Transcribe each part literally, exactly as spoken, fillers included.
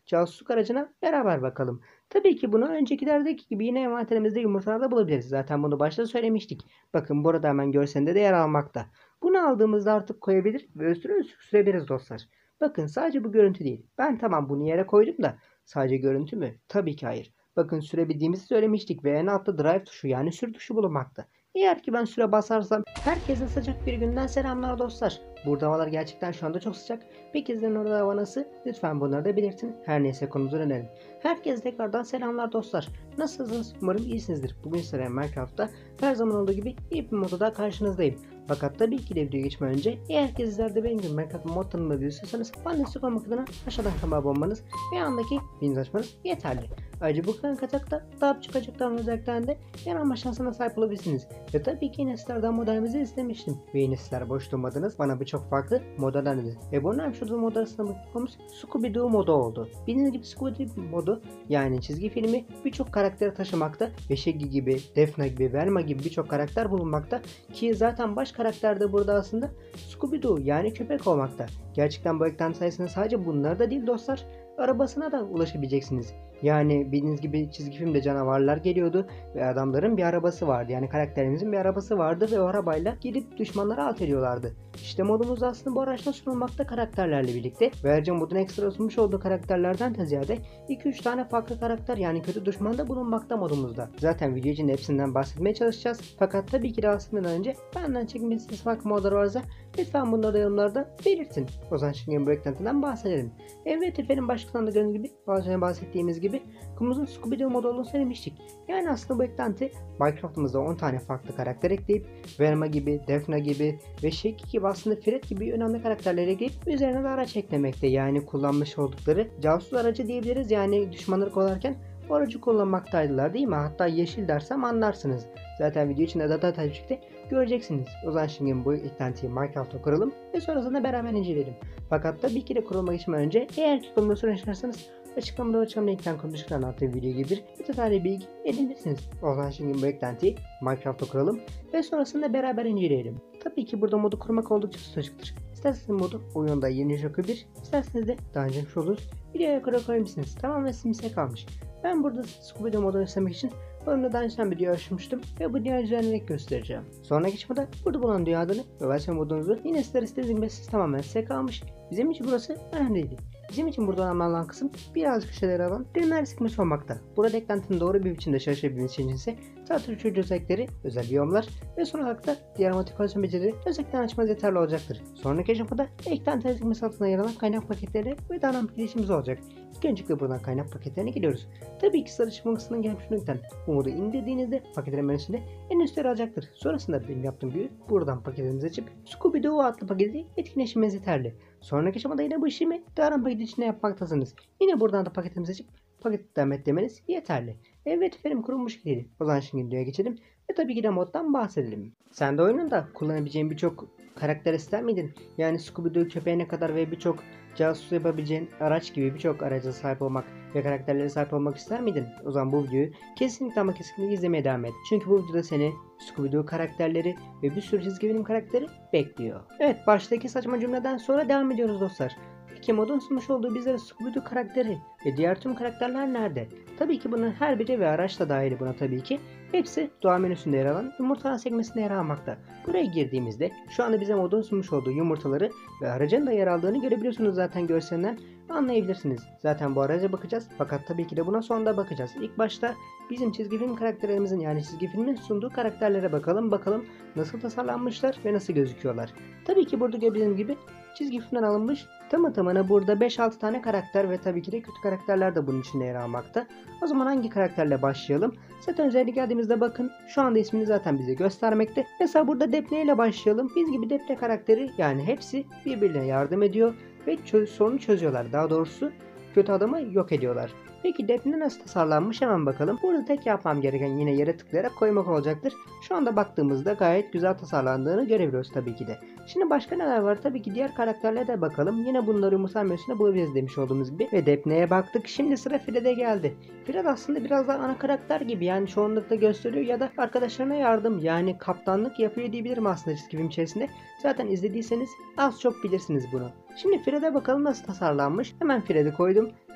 casusluk aracına beraber bakalım. Tabii ki bunu öncekilerdeki gibi yine envanterimizde yumurtalarda bulabiliriz. Zaten bunu başta söylemiştik. Bakın burada hemen görselinde de yer almakta. Bunu aldığımızda artık koyabilir ve üstüne sürebiliriz dostlar. Bakın sadece bu görüntü değil. Ben tamam bunu yere koydum da sadece görüntü mü? Tabii ki hayır. Bakın sürebildiğimizi söylemiştik ve en altta drive tuşu yani sür tuşu bulunmakta. Eğer ki ben süre basarsam herkese sıcak bir günden selamlar dostlar. Burada havalar gerçekten şu anda çok sıcak. Peki sizin orada hava nasıl? Lütfen bunları da belirtin. Her neyse konumuza dönelim. Herkese tekrardan selamlar dostlar. Nasılsınız? Umarım iyisinizdir. Bugün sizlere Minecraft'ta her zaman olduğu gibi iyi bir modda karşınızdayım. Fakat tabii ki de videoya geçmeden önce eğer ki sizler de benim gibi Minecraft mod tanımını istiyorsanız bana destek olmak adına aşağıdan kanalıma abone olmanız ve yandaki bildirim açmanız yeterli. Ayrıca bu kanal kaçakta daha küçük açıklama özelliklerinde yer alma şansına sahip olabilirsiniz. Ve tabii ki yine sizlerden modelimizi istemiştim. Ve yine sizler boş durmadınız. Bana birçok farklı mod önerdi. Ve bu önemli şu mod arasında bakmamız Scooby-Doo modu oldu. Bildiğiniz gibi Scooby-Doo modu yani çizgi filmi birçok karakteri taşımakta. Ve Shaggy gibi, Daphne gibi, Velma gibi birçok karakter bulunmakta. Ki zaten baş karakter de burada aslında Scooby-Doo yani köpek olmakta. Gerçekten bu ekran sayesinde sadece bunlar da değil dostlar. Arabasına da ulaşabileceksiniz. Yani bildiğiniz gibi çizgi filmde canavarlar geliyordu ve adamların bir arabası vardı. Yani karakterimizin bir arabası vardı ve o arabayla gidip düşmanları alt ediyorlardı. İşte modumuz aslında bu araçta sunulmakta karakterlerle birlikte. Ve ayrıca modun ekstra sunmuş olduğu karakterlerden de ziyade iki üç tane farklı karakter yani kötü düşman da bulunmakta modumuzda. Zaten video için hepsinden bahsetmeye çalışacağız. Fakat tabii ki de bahsetmeden önce benden çekmeniz farklı modlar varsa lütfen bunları da yorumlarda belirtin. O zaman şimdi bu eklentiden bahsedelim. Evet efendim başlıktan da gördüğünüz gibi az önce bahsettiğimiz gibi konumuzun Scooby-Doo modu olduğunu söylemiştik. Yani aslında bu eklenti Minecraft'ımızda on tane farklı karakter ekleyip Velma gibi, Daphne gibi ve Shaggy gibi aslında Fred gibi önemli karakterleri ekleyip üzerine de araç eklemekte. Yani kullanmış oldukları casus aracı diyebiliriz. Yani düşmanları kovalarken bu aracı kullanmaktaydılar değil mi? Hatta yeşil dersem anlarsınız. Zaten video içinde data şekilde göreceksiniz. O zaman şimdi bu eklentiyi Minecraft'ta kuralım ve sonrasında beraber inceleyelim. Fakat tabii ki de kurulmak için önce eğer ki kurulma sorunu yaşarsanız açıklamada açıklama linkten konuştuklarını attığım video gibidir. Bir detaylı bilgi edinirsiniz. O zaman şimdi bu eklentiyi Minecraft'ta kuralım ve sonrasında beraber inceleyelim. Tabii ki burada modu kurmak oldukça sıcacıktır. İsterseniz modu oyunda yeni bir, isterseniz de daha önce oluruz. Videoya kadar koyabilirsiniz. Tamamen simse kalmış. Ben burada Scooby-Doo modunu istemek için oyunda daha önceden bir dünya açmıştım ve bu dünyayı düzenleyerek göstereceğim. Sonraki geçmede burada bulunan dünya adını ve versiyon modunuzu yine sizler istediğiniz gibi siz tamamen size kalmış. Bizim için burası önemliydi. Bizim için burada önemli olan kısım birazcık şeyler alan bilimler sıkmış olmakta. Burada eklentinin doğru bir biçimde çalışabilmesi için ise zaten üçüncü özellikleri, özel biyomlar ve son olarak da diğer motivasyon becerileri özellikten açmanız yeterli olacaktır. Sonraki aşamada eklenti ezikmesi altında yer alan kaynak paketleri ve dynamic girişimiz olacak. İlk öncelikle buradan kaynak paketlerine gidiyoruz. Tabii ki sarı çıkma kısmından gelmiş noktadan bu modu indirdiğinizde paketlerin menüsünde en üstleri alacaktır. Sonrasında benim yaptığım gibi buradan paketimizi açıp Scooby-Doo adlı paketi etkileşmeniz yeterli. Sonraki aşamada yine bu işlemi Darren paketi içinde yapmaktasınız. Yine buradan da paketimizi açıp paketten etlemeniz yeterli. Evet efendim kurulmuş değil. O zaman şimdi videoya geçelim ve tabii ki de moddan bahsedelim. Sen de oyununda kullanabileceğin birçok karakter ister miydin? Yani Scooby-Doo köpeğine kadar ve birçok casus yapabileceğin araç gibi birçok araca sahip olmak ve karakterlere sahip olmak ister miydin? O zaman bu videoyu kesinlikle ama kesinlikle izlemeye devam et. Çünkü bu videoda seni Scooby-Doo karakterleri ve bir sürü çizgi film karakteri bekliyor. Evet baştaki saçma cümleden sonra devam ediyoruz dostlar. Peki modun sunmuş olduğu bizlere Scooby-Doo karakteri ve diğer tüm karakterler nerede? Tabii ki bunun her biri ve araç da dahil buna tabii ki. Hepsi doğa menüsünde yer alan yumurtalar sekmesinde yer almakta. Buraya girdiğimizde şu anda bize modun sunmuş olduğu yumurtaları ve aracın da yer aldığını görebiliyorsunuz zaten görselinden anlayabilirsiniz. Zaten bu araca bakacağız fakat tabii ki de buna sonunda bakacağız. İlk başta bizim çizgi film karakterlerimizin yani çizgi filmin sunduğu karakterlere bakalım bakalım nasıl tasarlanmışlar ve nasıl gözüküyorlar. Tabii ki burada gördüğünüz gibi çizgi filmden alınmış tamı tamına burada beş altı tane karakter ve tabii ki de kötü karakterler de bunun içinde yer almakta. O zaman hangi karakterle başlayalım? Zaten özellikle geldiğimizde bakın şu anda ismini zaten bize göstermekte. Mesela burada Daphne ile başlayalım. Biz gibi Daphne karakteri yani hepsi birbirine yardım ediyor ve çö- sorunu çözüyorlar. Daha doğrusu kötü adamı yok ediyorlar. Peki Daphne nasıl tasarlanmış hemen bakalım. Burada tek yapmam gereken yine yere tıklayarak koymak olacaktır. Şu anda baktığımızda gayet güzel tasarlandığını görebiliyoruz tabii ki de. Şimdi başka neler var? Tabii ki diğer karakterlere de bakalım. Yine bunları yumurta menüsünde bulabiliriz demiş olduğumuz gibi. Ve Daphne'ye baktık. Şimdi sıra Fred'e geldi. Fred aslında biraz daha ana karakter gibi yani çoğunlukla gösteriyor ya da arkadaşlarına yardım yani kaptanlık yapıyor diyebilirim aslında çizgi film içerisinde. Zaten izlediyseniz az çok bilirsiniz bunu. Şimdi Fred'e bakalım nasıl tasarlanmış. Hemen Fred'i koydum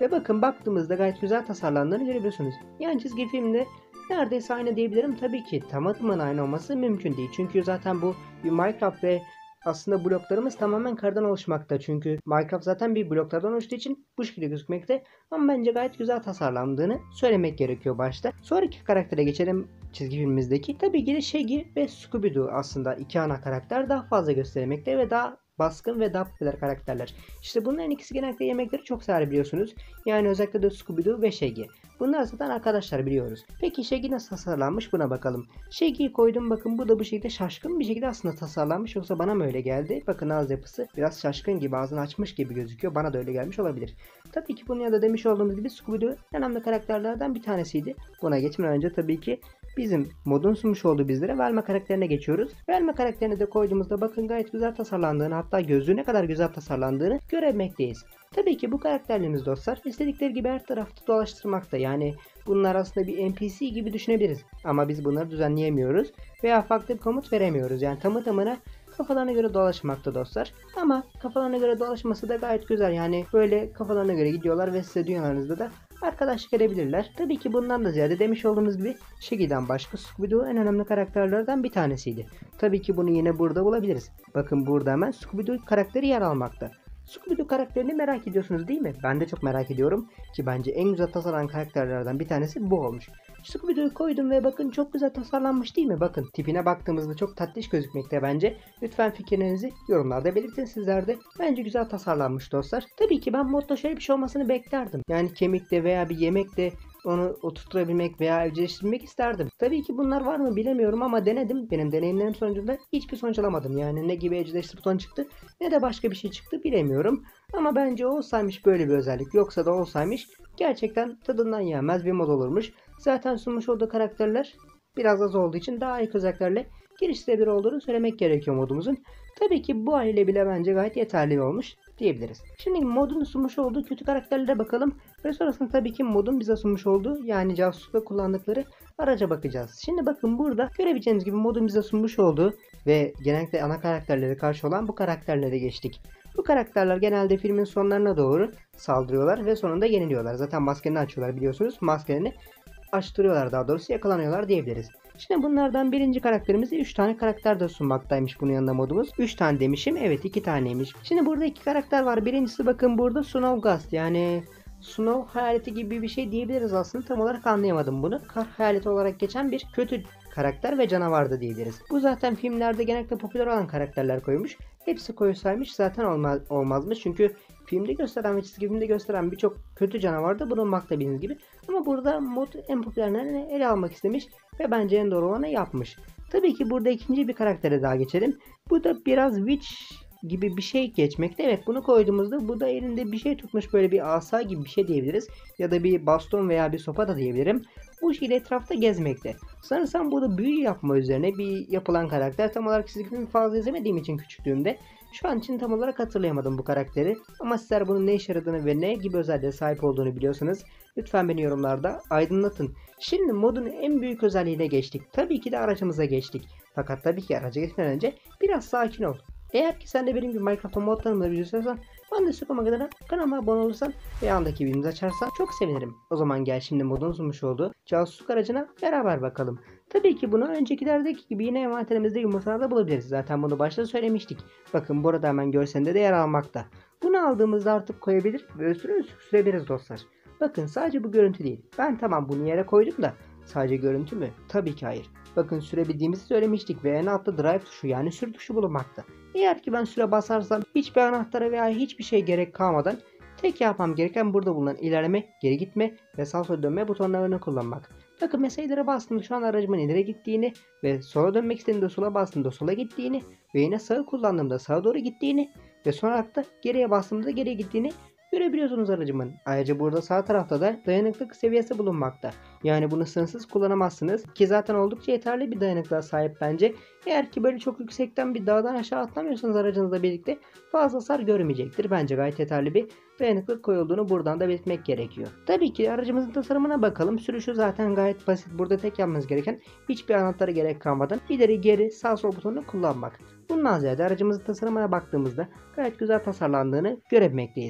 Ve bakın baktığımızda gayet güzel tasarlandığını görebiliyorsunuz. Yani çizgi filmde neredeyse aynı diyebilirim. Tabii ki tamamının aynı olması mümkün değil. Çünkü zaten bu bir Minecraft ve aslında bloklarımız tamamen kardan oluşmakta. Çünkü Minecraft zaten bir bloklardan oluştuğu için bu şekilde gözükmekte. Ama bence gayet güzel tasarlandığını söylemek gerekiyor başta. Sonraki karaktere geçelim çizgi filmimizdeki. Tabii ki de Shaggy ve Scooby-Doo aslında iki ana karakter daha fazla göstermekte ve daha baskın ve daha popüler karakterler. İşte bunların ikisi genellikle yemekleri çok sever biliyorsunuz. Yani özellikle de Scooby-Doo ve Shaggy. Bunlar zaten arkadaşlar biliyoruz. Peki Shaggy nasıl tasarlanmış buna bakalım. Shaggy'yi koydum, bakın bu da bu şekilde şaşkın bir şekilde aslında tasarlanmış, yoksa bana mı öyle geldi? Bakın ağız yapısı biraz şaşkın gibi, ağzını açmış gibi gözüküyor. Bana da öyle gelmiş olabilir. Tabii ki bunun yanında demiş olduğumuz gibi Scooby-Doo önemli karakterlerden bir tanesiydi. Buna geçmeden önce tabii ki bizim modun sunmuş olduğu bizlere Velma karakterine geçiyoruz. Velma karakterini de koyduğumuzda bakın gayet güzel tasarlandığını, hatta gözlüğü ne kadar güzel tasarlandığını görebilmekteyiz. Tabii ki bu karakterlerimiz dostlar istedikleri gibi her tarafta dolaştırmakta. Yani bunlar aslında bir N P C gibi düşünebiliriz. Ama biz bunları düzenleyemiyoruz veya farklı bir komut veremiyoruz. Yani tamı tamına kafalarına göre dolaşmakta dostlar. Ama kafalarına göre dolaşması da gayet güzel. Yani böyle kafalarına göre gidiyorlar ve size dünyalarınızda da arkadaşlık edebilirler. Tabii ki bundan da ziyade demiş olduğumuz gibi Shaggy'den başka Scooby-Doo en önemli karakterlerden bir tanesiydi. Tabii ki bunu yine burada bulabiliriz. Bakın burada hemen Scooby-Doo karakteri yer almakta. Scooby-Doo karakterini merak ediyorsunuz değil mi? Ben de çok merak ediyorum ki bence en güzel tasarlanan karakterlerden bir tanesi bu olmuş. Scooby-Doo'yu koydum ve bakın çok güzel tasarlanmış değil mi? Bakın tipine baktığımızda çok tatlış gözükmekte bence. Lütfen fikirlerinizi yorumlarda belirtin sizler de. Bence güzel tasarlanmış dostlar. Tabii ki ben modda şöyle bir şey olmasını beklerdim. Yani kemikte veya bir yemekte onu oturtabilmek veya evcilleştirmek isterdim. Tabii ki bunlar var mı bilemiyorum ama denedim. Benim deneyimlerim sonucunda hiçbir sonuç alamadım. Yani ne gibi evcilleştir butonu çıktı ne de başka bir şey çıktı bilemiyorum. Ama bence olsaymış böyle bir özellik, yoksa da olsaymış gerçekten tadından yenmez bir mod olurmuş. Zaten sunmuş olduğu karakterler biraz az olduğu için daha iyi özelliklerle geliştirebilir olduğunu söylemek gerekiyor modumuzun. Tabii ki bu haliyle bile bence gayet yeterli olmuş diyebiliriz. Şimdi modun sunmuş olduğu kötü karakterlere bakalım ve sonrasında tabii ki modun bize sunmuş olduğu, yani casuslukta kullandıkları araca bakacağız. Şimdi bakın burada görebileceğiniz gibi modun bize sunmuş olduğu ve genellikle ana karakterlere karşı olan bu karakterlere geçtik. Bu karakterler genelde filmin sonlarına doğru saldırıyorlar ve sonunda yeniliyorlar. Zaten maskelerini açıyorlar biliyorsunuz. Maskelerini açtırıyorlar, daha doğrusu yakalanıyorlar diyebiliriz. Şimdi bunlardan birinci karakterimize üç tane karakter de sunmaktaymış bunun yanında modumuz. üç tane demişim. Evet iki taneymiş. Şimdi burada iki karakter var. Birincisi bakın burada Snowgust, yani Snow hayaleti gibi bir şey diyebiliriz aslında. Tam olarak anlayamadım bunu. Kar hayaleti olarak geçen bir kötü karakter ve canavardı diyebiliriz. Bu zaten filmlerde genellikle popüler olan karakterler koymuş. Hepsi koysaymış zaten olmaz, olmazmış. Çünkü filmde gösteren ve çizgi filmde gösteren birçok kötü canavar da bulunmakta bildiğiniz gibi. Ama burada mod en popülerlerini ele almak istemiş ve bence en doğru olanı yapmış. Tabii ki burada ikinci bir karaktere daha geçelim. Bu da biraz witch gibi bir şey geçmekte. Evet, bunu koyduğumuzda bu da elinde bir şey tutmuş, böyle bir asa gibi bir şey diyebiliriz. Ya da bir baston veya bir sopa da diyebilirim. Bu şekilde etrafta gezmekte. Sanırsam burada büyü yapma üzerine bir yapılan karakter. Tam olarak çizgi filmi fazla izlemediğim için küçüklüğümde şu an için tam olarak hatırlayamadım bu karakteri. Ama sizler bunun ne işe yaradığını ve ne gibi özelliğe sahip olduğunu biliyorsanız lütfen beni yorumlarda aydınlatın. Şimdi modun en büyük özelliğine geçtik. Tabii ki de aracımıza geçtik. Fakat tabii ki araca geçmeden önce biraz sakin ol. Eğer ki sen de benim gibi Minecraft modlarımla video istiyorsan, ben de sıkılmak adına kanalıma abone olursan ve yandaki bildirimleri açarsan çok sevinirim. O zaman gel şimdi modun sunmuş olduğu casusluk aracına beraber bakalım. Tabii ki bunu öncekilerdeki gibi yine envanterimizde yumurtalarda bulabiliriz. Zaten bunu başta söylemiştik. Bakın burada hemen görselinde de yer almakta. Bunu aldığımızda artık koyabilir ve üstüne sürebiliriz dostlar. Bakın sadece bu görüntü değil. Ben tamam bunu yere koydum da sadece görüntü mü? Tabii ki hayır. Bakın sürebildiğimizi söylemiştik ve en altta drive tuşu, yani sür tuşu bulunmakta. Eğer ki ben süre basarsam hiçbir anahtara veya hiçbir şey gerek kalmadan tek yapmam gereken burada bulunan ilerleme, geri gitme ve sağ sola dönme butonlarını kullanmak. Bakın mesela ileri bastığımda şu an aracımın ileri gittiğini ve sola dönmek istediğimde sola bastığımda sola gittiğini ve yine sağı kullandığımda sağa doğru gittiğini ve sonra da geriye bastığımda geriye gittiğini görebiliyorsunuz aracımın. Ayrıca burada sağ tarafta da dayanıklılık seviyesi bulunmakta. Yani bunu sınırsız kullanamazsınız ki zaten oldukça yeterli bir dayanıklığa sahip bence. Eğer ki böyle çok yüksekten bir dağdan aşağı atlamıyorsanız aracınızla birlikte fazla hasar görmeyecektir. Bence gayet yeterli bir dayanıklık koyulduğunu buradan da belirtmek gerekiyor. Tabii ki aracımızın tasarımına bakalım. Sürüşü zaten gayet basit. Burada tek yapmanız gereken hiçbir anahtara gerek kalmadan ileri geri sağ sol butonunu kullanmak. Bundan ziyade aracımızın tasarımına baktığımızda gayet güzel tasarlandığını görebilmekteyiz.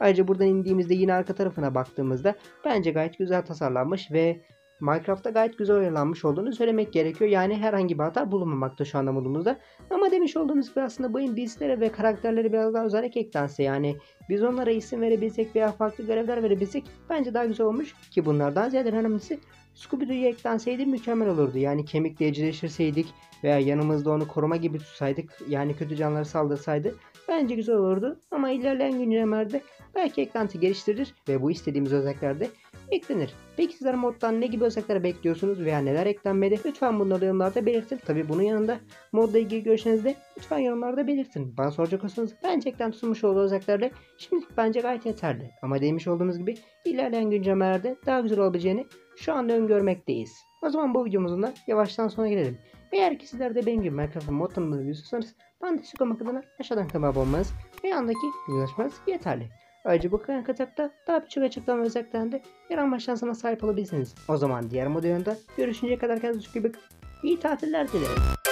Ayrıca buradan indiğimizde yine arka tarafına baktığımızda bence gayet güzel tasarlanmış ve Minecraft'ta gayet güzel oynanmış olduğunu söylemek gerekiyor. Yani herhangi bir hata bulunmamakta şu anda modumuzda. Ama demiş olduğumuz gibi aslında bu oyun dizilere ve karakterlere biraz daha özellik eklense, yani biz onlara isim verebilsek veya farklı görevler verebilsek bence daha güzel olmuş. Ki bunlardan ziyade önemlisi Scooby-Doo'ya eklenseydi mükemmel olurdu. Yani kemikle evcilleştirseydik veya yanımızda onu koruma gibi tutsaydık, yani kötü canlılara saldırsaydı bence güzel olurdu. Ama ilerleyen günlerde belki eklenti geliştirir ve bu istediğimiz özelliklerde eklenir. Peki sizler moddan ne gibi özellikler bekliyorsunuz veya neler eklenmeli? Lütfen bunları yorumlarda belirtin. Tabi bunun yanında modla ilgili görüşlerinizi de lütfen yorumlarda belirtin. Bana soracak olursanız bence eklenti sunmuş olduğu özelliklerle şimdilik bence gayet yeterli. Ama demiş olduğumuz gibi ilerleyen güncellemelerde daha güzel olabileceğini şu anda öngörmekteyiz. O zaman bu videomuzun da yavaştan sona gelelim. Eğer ki sizler de benim gibi Minecraft'ın mod tanımını biliyorsanız bana destek olmak adına aşağıdan kanalıma abone olmanız ve yandaki bildirim açmanız yeterli. Ayrıca bu kanal katakta daha birçok açıklama özelliklerinde yer alma şansına sahip olabilirsiniz. O zaman diğer mod oyunda görüşünceye kadar kendinize çok iyi bakın. İyi tatiller dilerim.